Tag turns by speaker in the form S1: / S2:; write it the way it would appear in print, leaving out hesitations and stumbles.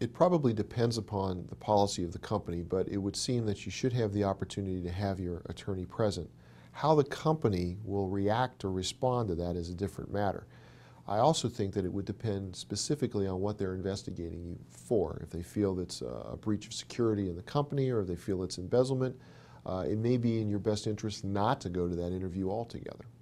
S1: It probably depends upon the policy of the company, but it would seem that you should have the opportunity to have your attorney present. How the company will react or respond to that is a different matter. I also think that it would depend specifically on what they're investigating you for. If they feel it's a breach of security in the company, or if they feel it's embezzlement, it may be in your best interest not to go to that interview altogether.